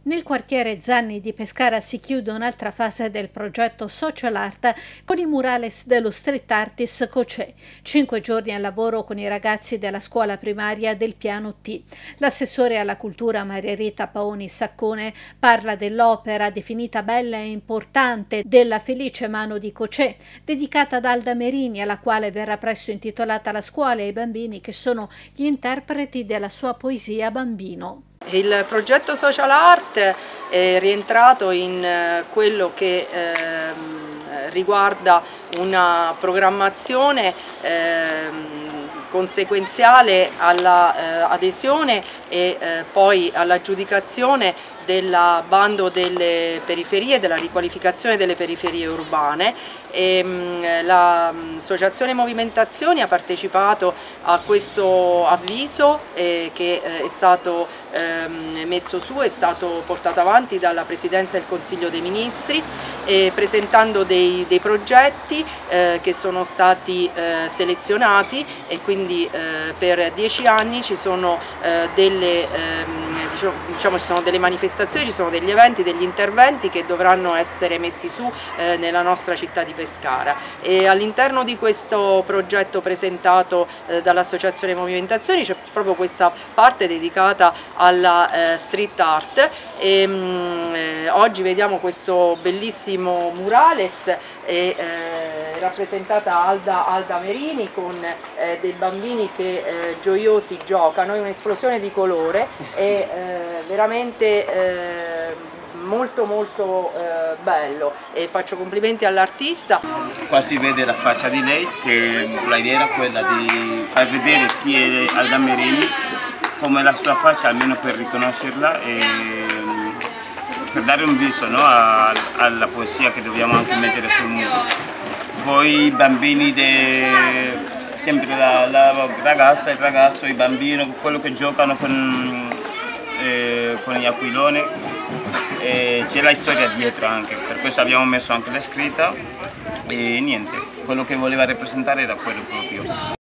Nel quartiere Zanni di Pescara si chiude un'altra fase del progetto Social Art con i murales dello street artist Cocè. 5 giorni al lavoro con i ragazzi della scuola primaria del piano T. L'assessore alla cultura Maria Rita Paoni Saccone parla dell'opera definita bella e importante della Felice Mano di Cocè, dedicata ad Alda Merini, alla quale verrà presto intitolata la scuola e ai bambini che sono gli interpreti della sua poesia bambino. Il progetto Social Art è rientrato in quello che riguarda una programmazione conseguenziale alla adesione e poi all'aggiudicazione del bando delle periferie, della riqualificazione delle periferie urbane. L'associazione Movimentazioni ha partecipato a questo avviso che è stato messo su, è stato portato avanti dalla Presidenza del Consiglio dei Ministri, presentando dei progetti che sono stati selezionati, e quindi per 10 anni ci sono ci sono delle manifestazioni, ci sono degli eventi, degli interventi che dovranno essere messi su nella nostra città di Pescara. E all'interno di questo progetto presentato dall'Associazione Movimentazioni c'è proprio questa parte dedicata alla street art, e oggi vediamo questo bellissimo murales rappresentata Alda Merini con dei bambini che gioiosi giocano, è un'esplosione di colore, è veramente molto bello, e faccio complimenti all'artista. Qua si vede la faccia di lei, che l'idea era quella di far vedere chi è Alda Merini, come la sua faccia, almeno per riconoscerla e per dare un viso, no, alla poesia che dobbiamo anche mettere sul muro. Poi i bambini, sempre la ragazza, il ragazzo, i bambini, quello che giocano con gli aquiloni, c'è la storia dietro anche, per questo abbiamo messo anche la scritta e niente, quello che voleva rappresentare era quello proprio.